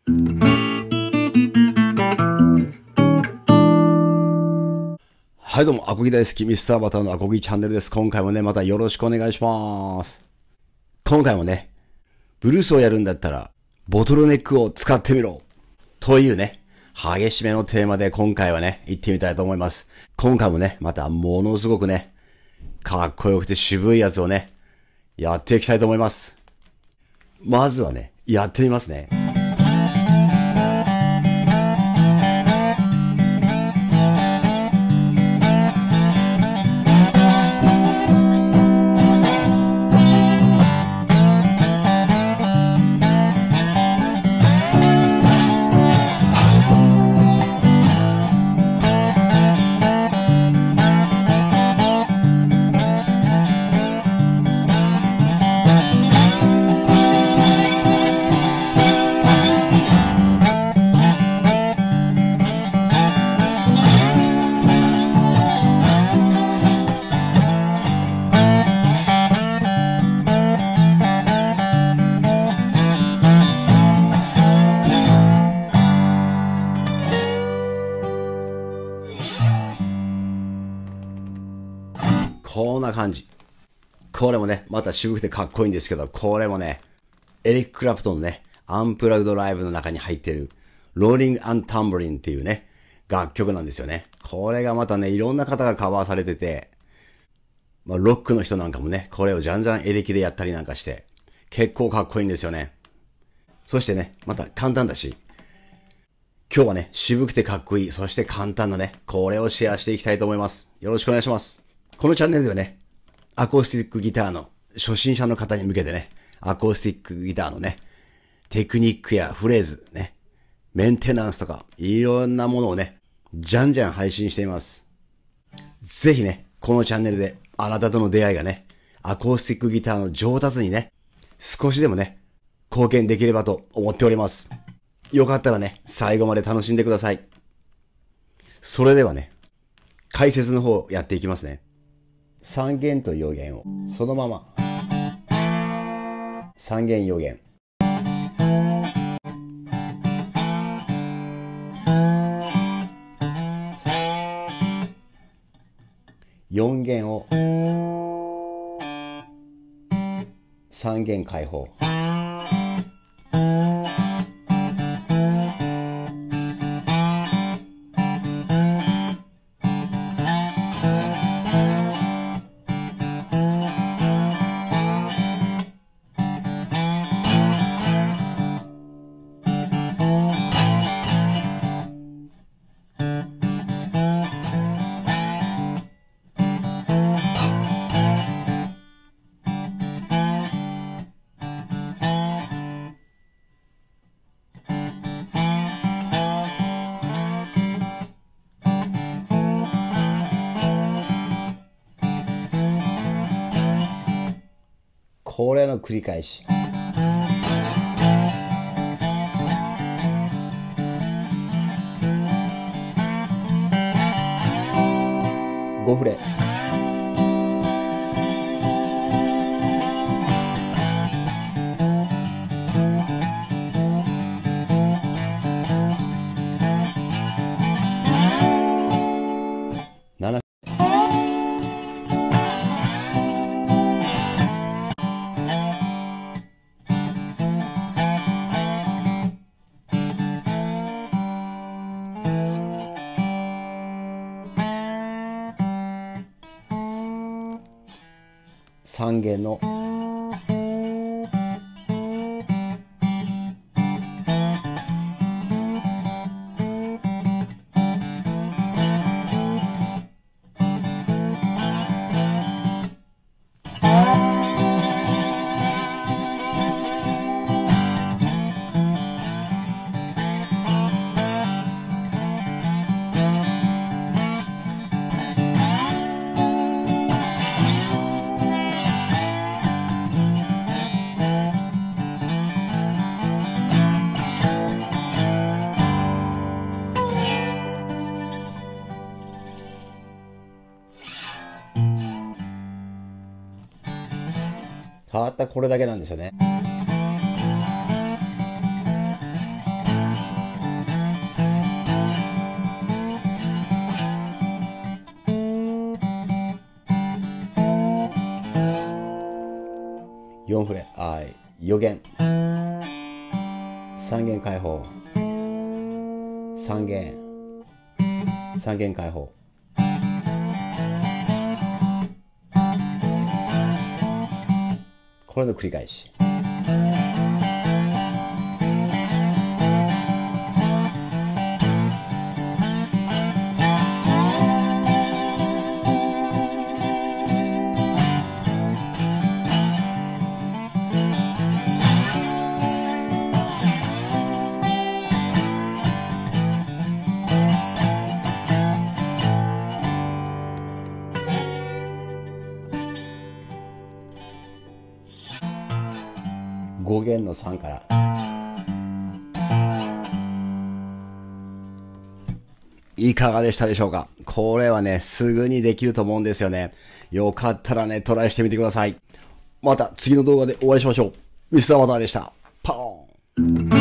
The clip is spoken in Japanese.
はいどうも、アコギ大好きミスターバターのアコギチャンネルです。今回もね、またよろしくお願いします。今回もね、ブルースをやるんだったら、ボトルネックを使ってみろというね、激しめのテーマで今回はね、行ってみたいと思います。今回もね、またものすごくね、かっこよくて渋いやつをね、やっていきたいと思います。まずはね、やってみますね。こんな感じ。これもね、また渋くてかっこいいんですけど、これもね、エリック・クラプトンのね、アンプラグドライブの中に入ってる、ローリング・アン・タンブリンっていうね、楽曲なんですよね。これがまたね、いろんな方がカバーされてて、ロックの人なんかもね、これをじゃんじゃんエレキでやったりなんかして、結構かっこいいんですよね。そしてね、また簡単だし、今日はね、渋くてかっこいい、そして簡単なね、これをシェアしていきたいと思います。よろしくお願いします。このチャンネルではね、アコースティックギターの初心者の方に向けてね、アコースティックギターのね、テクニックやフレーズ、ね、メンテナンスとか、いろんなものをね、じゃんじゃん配信しています。ぜひね、このチャンネルであなたとの出会いがね、アコースティックギターの上達にね、少しでもね、貢献できればと思っております。よかったらね、最後まで楽しんでください。それではね、解説の方やっていきますね。3弦と4弦をそのまま。3弦4弦。4弦を3弦開放。これの繰り返し。5フレ。7。3弦のたったこれだけなんですよね。 4フレ、はい、4弦。3弦解放。3弦。3弦解放。これの繰り返し。5弦の3から。いかがでしたでしょうか？これはね、すぐにできると思うんですよね。よかったらね、トライしてみてください。また次の動画でお会いしましょう。ミスターワターでした。パーン。